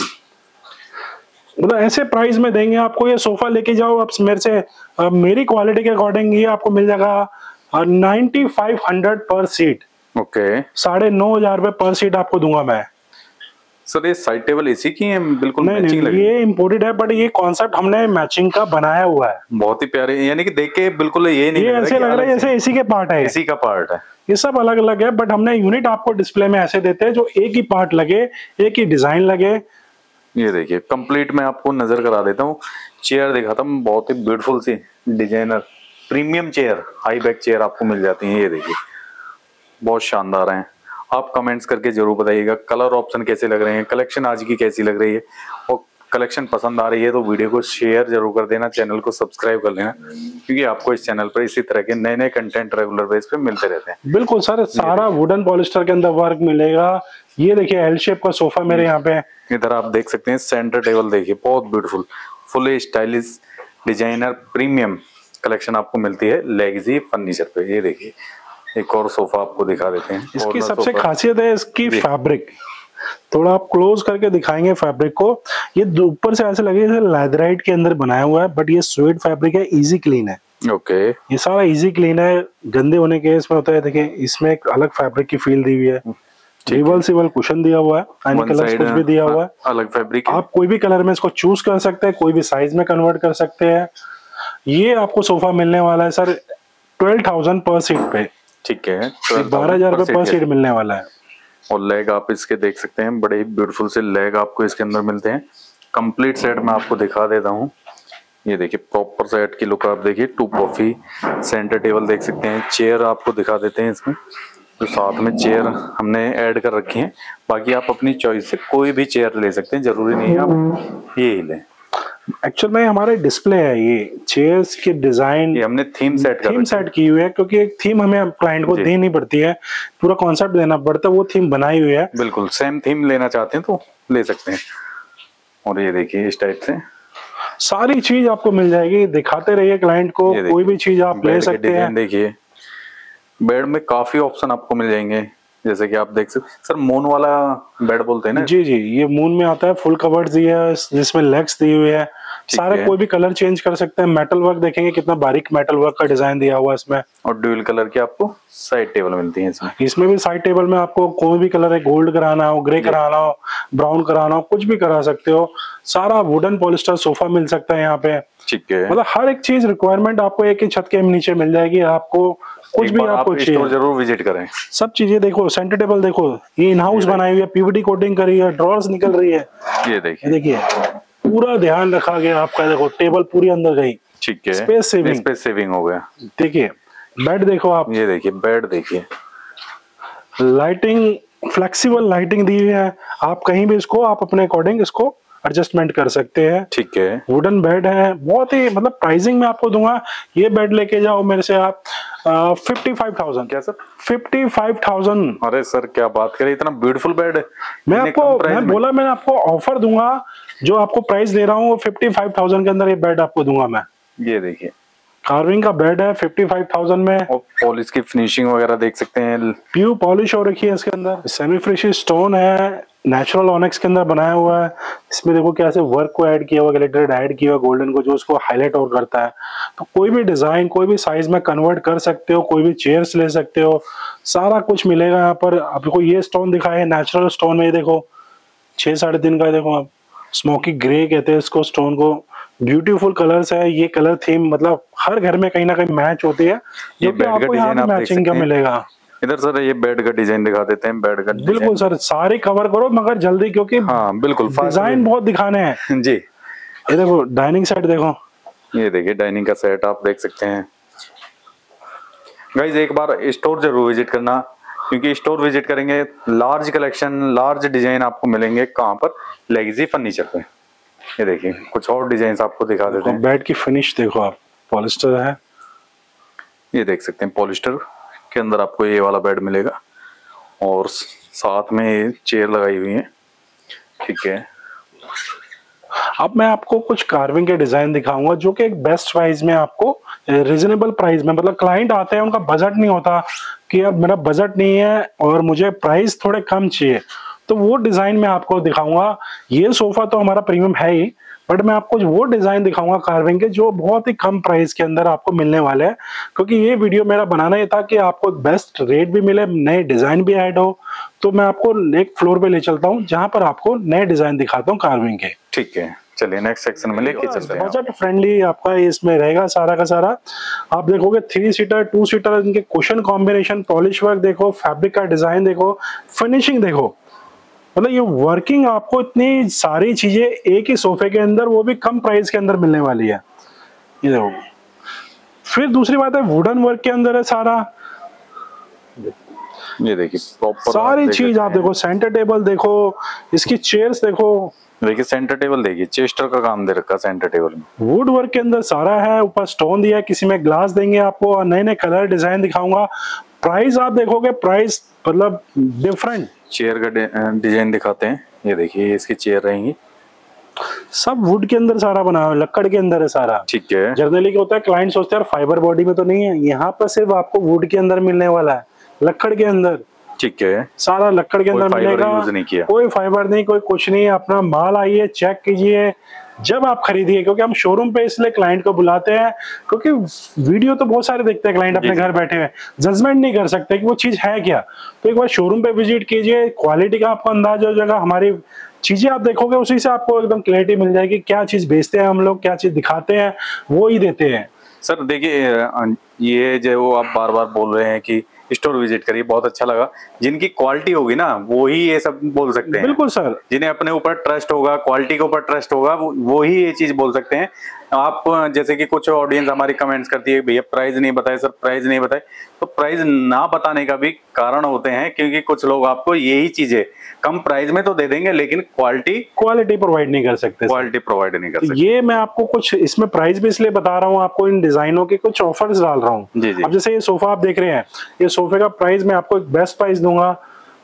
मतलब ऐसे प्राइस में देंगे आपको। ये सोफा लेके जाओ आप मेरे से, आ, मेरी क्वालिटी के अकॉर्डिंग ये आपको मिल जाएगा ninety five hundred per seat. Okay, साढ़े नौ हजार रुपए पर सीट आपको दूंगा मैं। सर ये साइड टेबल इसी की है, बिल्कुल नहीं, मैचिंग नहीं, ये इम्पोर्टेड है, बट ये कॉन्सेप्ट हमने मैचिंग का बनाया हुआ है। बहुत ही प्यारे, यानी कि देख के बिल्कुल ये नहीं ये ऐसे लग रहा है जैसे इसी के पार्ट है, इसी का पार्ट है। ये सब अलग अलग है, बट हमने यूनिट आपको डिस्प्ले में ऐसे देते हैं जो एक ही पार्ट लगे, एक ही डिजाइन लगे। ये देखिए कंप्लीट मैं आपको नजर करा देता हूँ। चेयर दिखाता हूँ, बहुत ही ब्यूटीफुल सी designer premium chair, high back chair आपको मिल जाती है। ये देखिए बहुत शानदार है। आप कमेंट्स करके जरूर बताइएगा कलर ऑप्शन कैसे लग रहे हैं, कलेक्शन आज की कैसी लग रही है, और कलेक्शन पसंद आ रही है तो वीडियो को शेयर जरूर कर देना, चैनल को सब्सक्राइब कर लेना, क्योंकि आपको इस चैनल पर इसी तरह के नए नए कंटेंट रेगुलर बेस पे मिलते रहते हैं। बिल्कुल सर, सारा वुडन पॉलिस्टर के अंदर वर्क मिलेगा। ये देखिए एल शेप का सोफा मेरे यहाँ पे, इधर आप देख सकते हैं सेंटर टेबल, देखिए बहुत beautiful, fully stylish designer premium collection आपको मिलती है लेगेसी फर्नीचर पे। ये देखिए एक और सोफा आपको दिखा देते हैं। इसकी सबसे खासियत है इसकी फैब्रिक, थोड़ा आप क्लोज करके दिखाएंगे फैब्रिक को। ये ऊपर से ऐसे लगे जैसे लेदराइट के अंदर बनाया हुआ है, बट ये स्वेट फैब्रिक है, इजी क्लीन है। ओके, ये सारा इजी क्लीन है, गंदे होने के इसमें होता है। देखिए इसमें एक अलग फैब्रिक की फील दी हुई है, रिवर्सिबल कुशन दिया हुआ है, एंड कलर्स कुछ भी दिया हुआ है, अलग फैब्रिक है। आप कोई भी कलर में इसको चूज कर सकते हैं, कोई भी साइज में कन्वर्ट कर सकते हैं। ये आपको सोफा मिलने वाला है sir twelve thousand per seat पे। ठीक है, बारह हजार रुपए पर सीट मिलने वाला है। और लेग आप इसके देख सकते हैं, बड़े ही ब्यूटीफुल से लेग आपको इसके अंदर मिलते हैं। कंप्लीट सेट मैं आपको दिखा देता हूँ। ये देखिए प्रॉपर सेट की लुक आप देखिए, टू कॉफी, सेंटर टेबल देख सकते हैं, चेयर आपको दिखा देते हैं इसमें, तो साथ में चेयर हमने ऐड कर रखी है। बाकी आप अपनी चॉइस से कोई भी चेयर ले सकते हैं, जरूरी नहीं है आप ये ही लें। एक्चुअल में हमारे डिस्प्ले है, ये चेयर्स की डिजाइन ये हमने थीम सेट थीम सेट की हुई है, क्योंकि एक थीम हमें क्लाइंट को देनी पड़ती है, पूरा कॉन्सेप्ट देना पड़ता है, वो थीम बनाई हुई है। बिल्कुल सेम थीम लेना चाहते हैं तो ले सकते हैं। और ये देखिए इस टाइप से सारी चीज आपको मिल जाएगी, दिखाते रहिए क्लाइंट को, कोई भी चीज आप ले सकते हैं। देखिए बेड में काफी ऑप्शन आपको मिल जाएंगे, जैसे कि आप देख सकते सर मून वाला बेड बोलते हैं ना। जी जी, ये मून में आता है, फुल कवर्ड दिया है जिसमें लेग्स दी हुई है, सारे कोई भी कलर चेंज कर सकते हैं। मेटल वर्क देखेंगे कितना बारीक मेटल वर्क का डिजाइन दिया हुआ है इसमें, और ड्यूल कलर की आपको साइड टेबल मिलती है इसमें। इसमें भी साइड टेबल में आपको कोई भी कलर है, गोल्ड कराना हो, ग्रे कराना हो, ब्राउन कराना हो, कुछ भी करा सकते हो। सारा वुडन पॉलिस्टर सोफा मिल सकता है यहाँ पे, ठीक है। मतलब हर एक चीज रिक्वायरमेंट आपको एक ही छत के नीचे मिल जाएगी। आपको कुछ भी आपको आप चाहिए जरूर विजिट करें। सब चीजें देखो, सेंटर टेबल देखो, ये इन हाउस बनाई हुई है, पीवीडी कोटिंग करी है, ड्रॉर्स निकल रही है। ये देखिए देखिए पूरा ध्यान रखा गया आपका, देखो टेबल पूरी अंदर गई, ठीक है, स्पेस सेविंग, स्पेस सेविंग हो गया। देखिए बेड देखो आप, ये देखिए बेड देखिए, लाइटिंग फ्लेक्सिबल लाइटिंग दी हुई है, आप कहीं भी इसको आप अपने अकॉर्डिंग इसको एडजस्टमेंट कर सकते हैं, ठीक है। वुडन बेड है, बहुत ही मतलब प्राइसिंग में आपको दूंगा। ये बेड लेके जाओ मेरे से आप फिफ्टी फाइव थाउजेंड। क्या सर? Fifty five thousand. अरे सर क्या बात करें, इतना ब्यूटीफुल बेड है। मैं आपको मैं बोला मैंने आपको ऑफर दूंगा, जो आपको प्राइस दे रहा हूँ वो फिफ्टी फाइव थाउजेंड के अंदर ये बेड आपको दूंगा मैं। ये देखिए कार्विंग का बेड है फिफ्टी फाइव थाउजेंड में, और पॉलिश की फिनिशिंग वगैरह देख सकते हैं, प्योर पॉलिश हो रखी है इसके अंदर। सेमी फ्रेश स्टोन है, नेचुरल ऑनिक्स के अंदर बनाया हुआ है। इसमें देखो कैसे वर्क को ऐड किया हुआ, ग्लिटर ऐड किया हुआ गोल्डन को, जो उसको हाईलाइट और करता है। तो कोई भी डिजाइन कोई भी साइज में कन्वर्ट कर सकते हो, कोई भी चेयर्स ले सकते हो, सारा कुछ मिलेगा यहाँ पर। आपको ये स्टोन दिखाए नेचुरल स्टोन में, ये देखो छह साढ़े तीन का, देखो आप स्मोकी ग्रे कहते हैं इसको स्टोन को। ब्यूटीफुल कलर्स है, ये कलर थीम मतलब हर घर में कहीं ना कहीं मैच होती है, जो कि आपको यहाँ पे मैचिंग का मिलेगा। इधर सर ये बेड का डिजाइन दिखा देते हैं, बेड का बिल्कुल सर, सारे कवर करो मगर जल्दी, क्योंकि हाँ बिल्कुल डिजाइन बहुत दिखाने हैं जी। ये देखो डाइनिंग सेट देखो, ये देखिए डाइनिंग का सेट आप देख सकते हैं। गाइस एक बार स्टोर जरूर विजिट करना, क्योंकि स्टोर विजिट करेंगे लार्ज कलेक्शन लार्ज डिजाइन आपको मिलेंगे। कहाँ पर? लेगेसी फर्नीचर पे। ये देखिए कुछ और डिजाइन आपको दिखा देते हैं। बेड की फिनिश देखो आप, पॉलिस्टर है, ये देख सकते हैं पॉलिस्टर के अंदर आपको ये वाला बेड मिलेगा, और साथ में चेयर लगाई हुई है, ठीक है। अब मैं आपको कुछ कार्विंग के डिजाइन दिखाऊंगा जो कि एक बेस्ट प्राइस में आपको, रिजनेबल प्राइस में, मतलब क्लाइंट आते हैं उनका बजट नहीं होता कि अब मेरा बजट नहीं है और मुझे प्राइस थोड़े कम चाहिए, तो वो डिजाइन में आपको दिखाऊंगा। ये सोफा तो हमारा प्रीमियम है ही, बट मैं आपको वो डिजाइन दिखाऊंगा कार्विंग के जो बहुत ही कम प्राइस के अंदर आपको मिलने वाले हैं, क्योंकि ये वीडियो मेरा बनाना ये था कि आपको बेस्ट रेट भी मिले, नए डिजाइन भी ऐड हो। तो मैं आपको एक फ्लोर पे ले चलता हूँ जहां पर आपको नए डिजाइन दिखाता हूँ कार्विंग के, ठीक है। चलिए नेक्स्ट सेक्शन में लेके चलते हैं। बजट फ्रेंडली आपका इसमें रहेगा सारा का सारा। आप देखोगे थ्री सीटर टू सीटर, इनके कुशन कॉम्बिनेशन, पॉलिश वर्क देखो, फैब्रिक का डिजाइन देखो, फिनिशिंग देखो, मतलब ये वर्किंग आपको इतनी सारी चीजें एक ही सोफे के अंदर, वो भी कम प्राइस के अंदर मिलने वाली है। ये देखो, फिर दूसरी बात है वुडन वर्क के अंदर है सारा। ये देखिए प्रॉपर सारी चीज आप देखो, सेंटर टेबल देखो, इसकी चेयर्स देखो, देखिए सेंटर टेबल देखिए, चेस्टर का काम दे रखा सेंटर टेबल में, वुड वर्क के अंदर सारा है, ऊपर स्टोन दिया है, किसी में ग्लास देंगे आपको, और नए नए कलर डिजाइन दिखाऊंगा। प्राइस आप देखोगे, प्राइस मतलब डिफरेंट। चेयर का डिजाइन दिखाते हैं, ये देखिए इसकी चेयर रहेंगी, सब वुड के अंदर सारा बना है, लकड़ के अंदर है सारा, ठीक है। जनरली क्या होता है क्लाइंट सोचते हैं फाइबर बॉडी में तो नहीं है, यहाँ पर सिर्फ आपको वुड के अंदर मिलने वाला है, लकड़ के अंदर, ठीक है। सारा लकड़ के अंदर मिलेगा, नहीं किया। कोई फाइबर नहीं, कोई कुछ नहीं। अपना माल आइए चेक कीजिए जब आप खरीदिए, क्योंकि हम शोरूम पे इसलिए क्लाइंट को बुलाते हैं, क्योंकि वीडियो तो बहुत सारे देखते हैं क्लाइंट अपने घर बैठे हुए, जजमेंट नहीं कर सकते कि वो चीज है क्या। तो एक बार शोरूम पे विजिट कीजिए, क्वालिटी का आपको अंदाज हो जाएगा, हमारी चीजें आप देखोगे उसी से आपको एकदम क्लैरिटी मिल जाएगी, क्या चीज बेचते हैं हम लोग, क्या चीज दिखाते हैं वो ही देते हैं। सर देखिए ये जो आप बार बार बोल रहे हैं कि स्टोर विजिट करिए, बहुत अच्छा लगा। जिनकी क्वालिटी होगी ना वो ही ये सब बोल सकते हैं। बिल्कुल सर, जिन्हें अपने ऊपर ट्रस्ट होगा, क्वालिटी के ऊपर ट्रस्ट होगा, वो ही ये चीज बोल सकते हैं। आप जैसे कि कुछ ऑडियंस हमारी कमेंट्स करती है भैया प्राइस नहीं बताए सर, प्राइस नहीं बताए, तो प्राइस ना बताने का भी कारण होते हैं, क्योंकि कुछ लोग आपको यही चीजें कम प्राइस में तो दे देंगे लेकिन क्वालिटी क्वालिटी प्रोवाइड नहीं कर सकते, क्वालिटी प्रोवाइड नहीं कर सकते। ये मैं आपको कुछ इसमें प्राइस भी इसलिए बता रहा हूँ, आपको इन डिजाइनों के कुछ ऑफर्स डाल रहा हूँ। अब जैसे ये सोफा आप देख रहे हैं, ये सोफे का प्राइस मैं आपको एक बेस्ट प्राइस दूंगा,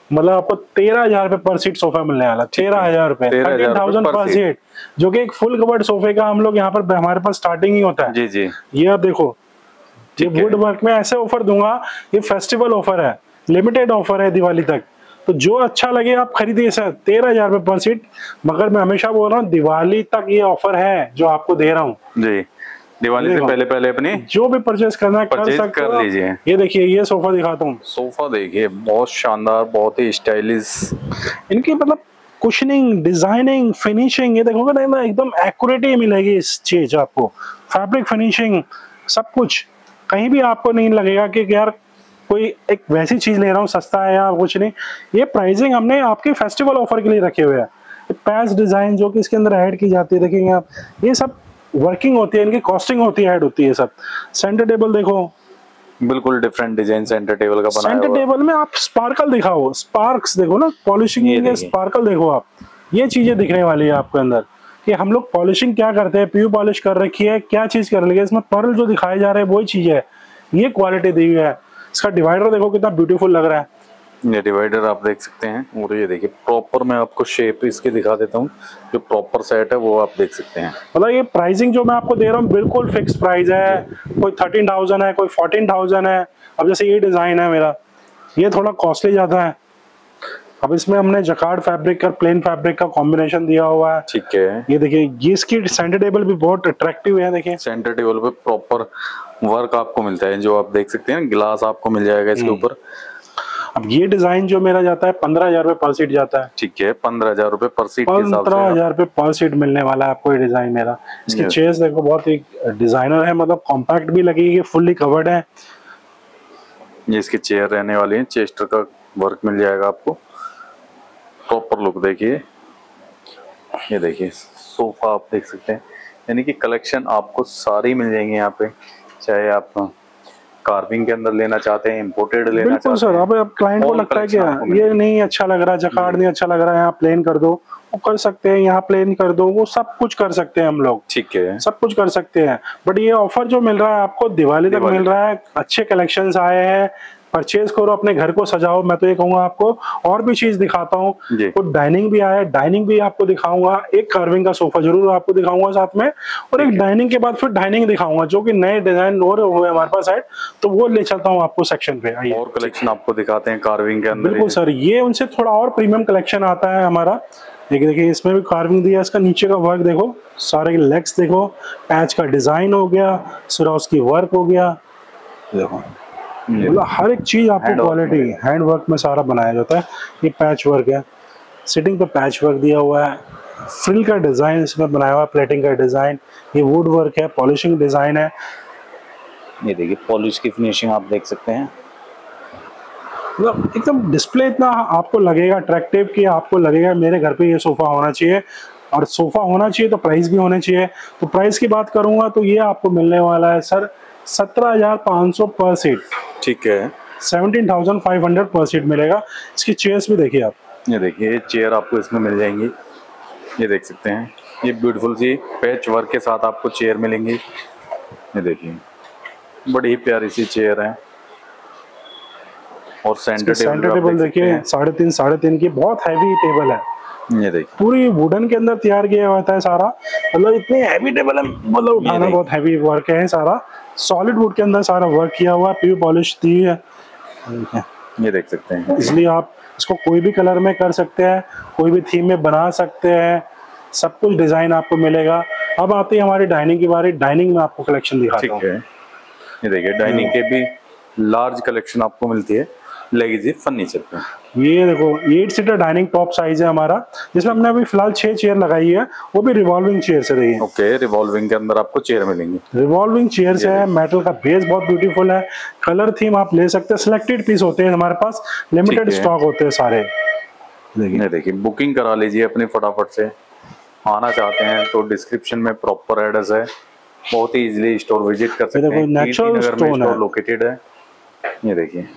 मतलब आपको तेरह हजार रुपए पर सीट सोफा मिलने वाला, तेरह हजार रुपए, थर्टीन थाउजेंड पर सीट, जो कि एक फुल कवर्ड सोफे का हम लोग यहाँ पर हमारे पास स्टार्टिंग ही होता है। जी जी, ये आप देखो, ये वुड वर्क में ऐसे ऑफर दूंगा, ये फेस्टिवल ऑफर है, लिमिटेड ऑफर है दिवाली तक, तो जो अच्छा लगे आप खरीदिए सर। तेरह हजार रुपए पर सीट, मगर मैं हमेशा बोल रहा हूँ दिवाली तक ये ऑफर है जो आपको दे रहा हूँ जी। दिवाली से पहले पहले अपनी जो भी परचेस करना है कर सकते कर लीजिए। ये देखिए, ये सोफा दिखाता हूँ, सोफा देखिए बहुत शानदार, बहुत ही स्टाइलिश, इनकी मतलब कुशनिंग, डिजाइनिंग, फिनिशिंग, ये देखोगे ना एकदम एक्यूरेट ही मिलेगी इस चीज आपको, फैब्रिक फिनिशिंग सब कुछ, कहीं भी आपको नहीं लगेगा कि यार कोई एक वैसी चीज ले रहा हूँ सस्ता है या कुछ नहीं। ये प्राइसिंग हमने आपके फेस्टिवल ऑफर के लिए रखे हुए हैं। पैच डिजाइन जो कि इसके अंदर ऐड की जाती है, देखेंगे आप, ये सब वर्किंग होती है, इनकी कॉस्टिंग होती है, ऐड होती है सब। सेंटर टेबल देखो, बिल्कुल डिफरेंट डिजाइन सेंटर टेबल का बनाया हुआ। सेंटर टेबल में आप स्पार्कल दिखाओ, स्पार्क्स देखो ना, पॉलिशिंग स्पार्कल देखो आप, ये चीजें दिखने वाली है आपके अंदर कि हम लोग पॉलिशिंग क्या करते हैं, प्यू पॉलिश कर रखी है, क्या चीज कर रही है, इसमें पर्ल जो दिखाए जा रहे हैं वही चीज है, ये क्वालिटी दी हुई है। इसका डिवाइडर देखो कितना ब्यूटीफुल लग रहा है, ये डिवाइडर आप देख सकते हैं। और ये देखिए प्रॉपर, मैं आपको शेप इसकी दिखा देता हूँ, जो प्रॉपर सेट है वो आप देख सकते हैं। मतलब ये प्राइसिंग जो मैं आपको दे रहा हूँ बिल्कुल फिक्स प्राइस है, कोई थर्टीन थाउजेंड है, कोई फोर्टीन थाउजेंड है। अब जैसे ये डिजाइन है मेरा, ये थोड़ा कॉस्टली ज्यादा है, अब इसमें हमने जकार्ड फैब्रिक का प्लेन फैब्रिक का कॉम्बिनेशन दिया हुआ है, ठीक है। ये देखिए, ये इसकी सेंटर टेबल भी बहुत अट्रैक्टिव है, देखिए सेंटर टेबल पे प्रॉपर वर्क आपको मिलता है, जो आप देख सकते हैं, गिलास आपको मिल जाएगा इसके ऊपर। अब ये डिजाइन जो मेरा जाता है पंद्रह हजार रुपए पर सीट जाता है, ठीक है, पंद्रह हजार रुपए पर सीट, पंद्रह हजार रुपए पर सीट मिलने वाला है आपको ये डिजाइन मेरा। इसकी चेयर्स देखो, बहुत ही डिजाइनर है, मतलब कॉम्पैक्ट भी लगेगी, फुल्ली कवर्ड है। ये इसकी चेयर रहने वाली है, चेस्टर का वर्क मिल जाएगा आपको, प्रॉपर लुक देखिए। ये देखिए सोफा आप देख सकते हैं, यानी कि कलेक्शन आपको सारी मिल जाएंगे यहाँ पे, चाहे आप कार्विंग के अंदर लेना चाहते हैं, इंपोर्टेड लेना चाहते हैं। सर, अब अब क्लाइंट को लगता है कि ये नहीं अच्छा लग रहा, जकार्ड नहीं अच्छा लग रहा है, यहाँ प्लेन कर दो, वो कर सकते हैं, यहाँ प्लेन कर दो, वो सब कुछ कर सकते हैं हम लोग, ठीक है, सब कुछ कर सकते हैं। बट ये ऑफर जो मिल रहा है आपको दिवाली तक मिल रहा है, अच्छे कलेक्शंस आए हैं, परचेज करो, अपने घर को सजाओ। मैं तो ये कहूंगा आपको और भी चीज दिखाता हूँ, तो डाइनिंग भी आया है, डाइनिंग भी आपको दिखाऊंगा, एक कार्विंग का सोफा जरूर आपको दिखाऊंगा साथ में, और एक डाइनिंग के बाद फिर डाइनिंग दिखाऊंगा जो कि नए डिजाइन और हुए हमारे पास साइड, तो वो ले चलता हूँ आपको सेक्शन पे। आइए और कलेक्शन आपको दिखाते हैं कार्विंग के अंदर। बिल्कुल सर, ये उनसे थोड़ा और प्रीमियम कलेक्शन आता है हमारा। देखिए देखिए, इसमें भी कार्विंग दिया है, इसका नीचे का वर्क देखो, सारे लेग्स देखो, पैच का डिजाइन हो गया, सिरोस्की वर्क हो गया, देखो मतलब हर एक चीज आपको क्वालिटी हैंड वर्क में सारा बनाया जाता है। ये पैच वर्क है, सिटिंग पे पैच वर्क दिया हुआ है, फ्रिल का डिजाइन इसमें बनाया हुआ है, प्लेटिंग का डिजाइन, ये वुड वर्क है, पॉलिशिंग डिजाइन है। ये देखिए पॉलिश की फिनिशिंग आप देख सकते हैं, मतलब एकदम डिस्प्ले इतना आपको लगेगा अट्रैक्टिव कि आपको लगेगा मेरे घर पे ये सोफा होना चाहिए, और सोफा होना चाहिए तो प्राइस भी होने चाहिए। तो प्राइस की बात करूंगा तो ये आपको मिलने वाला है सर सत्रह हजार पाँच सौ पर सीट, ठीक है, seventeen thousand five hundred per seat मिलेगा। इसकी चेयर्स भी देखिए आप, ये देखिए चेयर आपको इसमें मिल जाएंगी, ये देख सकते हैं, ये ब्यूटीफुल सी पैच वर्क के साथ आपको चेयर मिलेंगी। ये देखिए बड़ी प्यारी सी चेयर है, और सेंटर सेंटर टेबल देखिए साढ़े तीन साढ़े तीन की बहुत हैवी टेबल है। ये देखिए पूरी वुडन के अंदर तैयार किया हुआ है सारा, मतलब इतनी हैवी टेबल है, मतलब उठाना बहुत हैवी वर्क है, सारा सॉलिड वुड के अंदर सारा वर्क किया हुआ है, प्योर पॉलिश दी है, ये देख सकते हैं। इसलिए आप इसको कोई भी कलर में कर सकते हैं, कोई भी थीम में बना सकते हैं, सब कुछ डिजाइन आपको मिलेगा। अब आती है हमारी डाइनिंग की बारी, डाइनिंग में आपको कलेक्शन दिखाता हूं। ये देखिए डाइनिंग के भी लार्ज कलेक्शन आपको मिलती है लेगेसी फर्नीचर पे। ये देखो eight seater dining top size है हमारा, जिसमें हमने अभी फिलहाल छह चेयर लगाई है, वो भी रिवॉल्विंग चेयर से रही है। ओके, रिवॉल्विंग के अंदर आपको चेयर मिलेंगी, रिवॉल्विंग चेयर से है, मेटल का बेस बहुत ब्यूटीफुल है, कलर थीम आप ले सकते हैं, सिलेक्टेड पीस होते हैं हमारे पास, लिमिटेड स्टॉक होते हैं सारे। देखिए देखिए बुकिंग करा लीजिए अपनी फटाफट से, आना चाहते हैं तो डिस्क्रिप्शन में प्रॉपर एड्रेस है, बहुत ही इजीली स्टोर विजिट कर सकते हैं, नेचुरल स्टोर लोकेटेड है। ये देखिए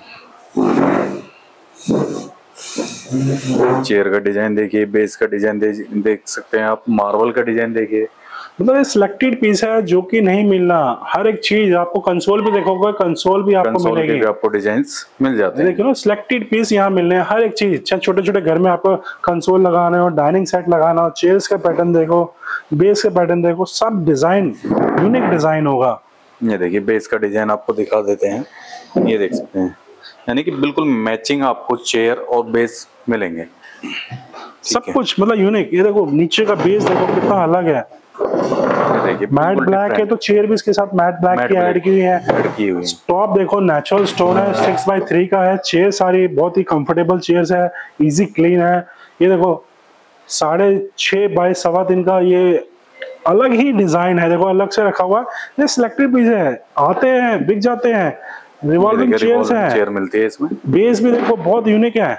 चेयर का डिजाइन देखिए, बेस का डिजाइन दे, देख सकते हैं आप, मार्बल का डिजाइन देखिए, मतलब ये सिलेक्टेड पीस है जो कि नहीं मिलना। हर एक चीज आपको कंसोल भी देखोगे, कंसोल भी आपको कंसोल मिलेगी, के भी आपको डिजाइन्स मिल जाते हैं। देखिए ना सिलेक्टेड पीस यहाँ मिलने हैं हर एक चीज। चाहे छोटे छोटे घर में आपको कंसोल लगाना हो, डाइनिंग सेट लगाना हो, चेयर्स का पैटर्न देखो, बेस का पैटर्न देखो, सब डिजाइन यूनिक डिजाइन होगा। ये देखिए बेस का डिजाइन आपको दिखा देते हैं, ये देख सकते हैं, यानी कि बिल्कुल मैचिंग आपको चेयर और बेस मिलेंगे, सब कुछ मतलब यूनिक। ये देखो नीचे का बेस देखो कितना अलग है, मैट ब्लैक है तो चेयर भी इसके साथ मैट ब्लैक की ऐड की हुई है। टॉप देखो नेचुरल स्टोन है, सिक्स बाई थ्री का है। चेयर सारी बहुत ही कंफर्टेबल चेयर्स है, इजी क्लीन है। ये देखो साढ़े छह बाई सवा तीन का ये अलग ही डिजाइन है, देखो अलग से रखा हुआ है। ये सिलेक्टेड पीस है, आते हैं बिक जाते हैं। रिवॉल्विंग चेयर्स हैं, चेयर मिलती है इसमें। बेस भी देखो बहुत यूनिक है,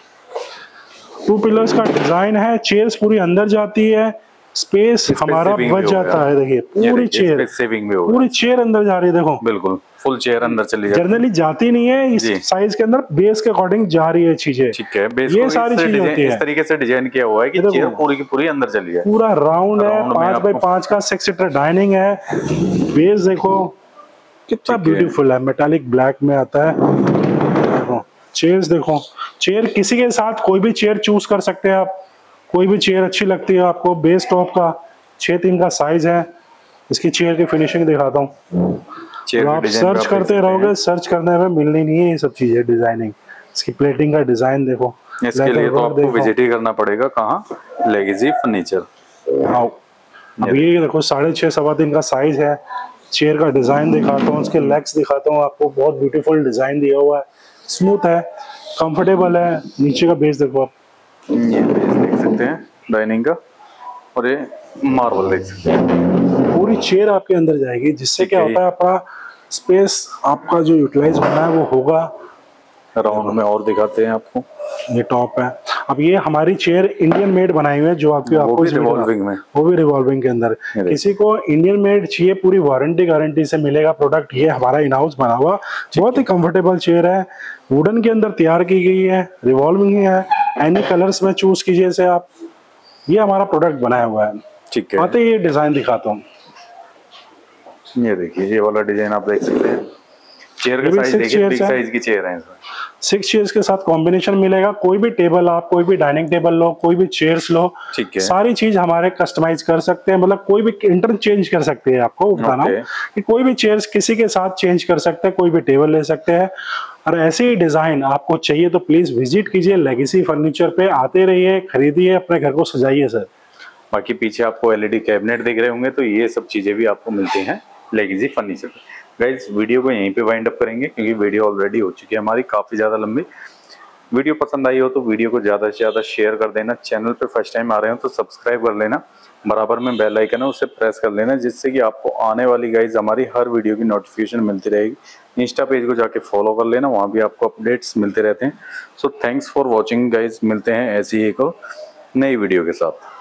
टू पिलर्स का डिजाइन है। चेयर्स पूरी अंदर जाती है, स्पेस हमारा बच जाता है। देखिए पूरी चेयर सेविंग भी होगा, पूरी चेयर अंदर जा रही है, देखो बिल्कुल फुल चेयर अंदर चली जाती है। जनरली जाती नहीं है इस साइज के अंदर, बेस के अकॉर्डिंग जा रही है चीजें। ठीक है, बेस ये सारी चीजें होती है, इस तरीके से डिजाइन किया हुआ है कि चेयर पूरी की पूरी अंदर चली जाए। पूरा राउंड है, पांच बाई पांच का सिक्स सीटर डाइनिंग है। बेस देखो कितना ब्यूटीफुल है, मेटालिक ब्लैक में आता है। देखो चेयर्स देखो, चेयर किसी के साथ कोई भी चेयर चूज कर सकते हैं आप, कोई भी चेयर अच्छी लगती है आपको। बेस टॉप का छह तीन का साइज है। इसकी चेयर की फिनिशिंग दिखाता हूँ, आप सर्च करते रहोगे, सर्च करने में मिलनी नहीं है ये सब चीजें। डिजाइनिंग इसकी, प्लेटिंग का डिजाइन देखो। इसके लिए तो आपको विजिट ही करना पड़ेगा, कहाँ, लेगेसी फर्नीचर। हाँ अब ये देखो साढ़े छह सवा तीन का साइज है। चेयर का डिजाइन दिखाता हूँ, उसके लेग्स दिखाता हूँ आपको, बहुत ब्यूटीफुल डिजाइन दिया हुआ है, स्मूथ है, कंफर्टेबल है। नीचे का बेस देखो आप, ये बेस देख सकते हैं डाइनिंग का, और ये मार्बल देख सकते हैं। पूरी चेयर आपके अंदर जाएगी, जिससे क्या होता है आपका स्पेस आपका जो यूटिलाइज होना है वो होगा। राउंड में और दिखाते हैं आपको, ये टॉप है। अब ये हमारी चेयर इंडियन मेड बनाई हुई है, जो आपकी आपको रिवॉल्विंग में, वो भी रिवॉल्विंग के अंदर। किसी को इंडियन मेड चाहिए, पूरी वारंटी गारंटी से मिलेगा प्रोडक्ट। ये हमारा इन हाउस बना हुआ बहुत ही कंफर्टेबल चेयर है, वुडन के अंदर तैयार की गई है, रिवॉल्विंग है। एनी कलर्स में चूज कीजिए से आप, ये हमारा प्रोडक्ट बनाया हुआ है। ठीक है, आते ये डिजाइन दिखाता हूँ। ये देखिए ये वाला डिजाइन आप देख सकते हैं। चेयर का साइज देखिए, बिग साइज की चेयर है इसमें। सिक्स चेयर्स के साथ कॉम्बिनेशन मिलेगा। कोई भी टेबल आप, कोई भी डाइनिंग टेबल लो, कोई भी चेयर्स लो, ठीक है, सारी चीज हमारे कस्टमाइज कर सकते हैं। मतलब कोई भी इंटरचेंज कर सकते हैं, आपको बताना कि कोई भी चेयर्स किसी के साथ चेंज कर सकते हैं, कोई भी टेबल ले सकते हैं। और ऐसे ही डिजाइन आपको चाहिए तो प्लीज विजिट कीजिए लेगेसी फर्नीचर पे, आते रहिए, खरीदिए, अपने घर को सजाइए सर। बाकी पीछे आपको एलईडी कैबिनेट दिख रहे होंगे, तो ये सब चीजें भी आपको मिलती हैं लेगेसी फर्नीचर पे। गाइस वीडियो को यहीं पे वाइंड अप करेंगे, क्योंकि वीडियो ऑलरेडी हो चुकी है हमारी काफी ज्यादा लंबी। वीडियो पसंद आई हो तो वीडियो को ज्यादा से ज्यादा शेयर कर देना। चैनल पे फर्स्ट टाइम आ रहे हो तो सब्सक्राइब कर लेना, बराबर में बेल आइकन है उसे प्रेस कर लेना, जिससे कि आपको आने वाली गाइज हमारी हर वीडियो की नोटिफिकेशन मिलती रहेगी। इंस्टा पेज को जाके फॉलो कर लेना, वहाँ भी आपको अपडेट्स मिलते रहते हैं। So thanks for watching guys, मिलते हैं ऐसी एक और नई वीडियो के साथ।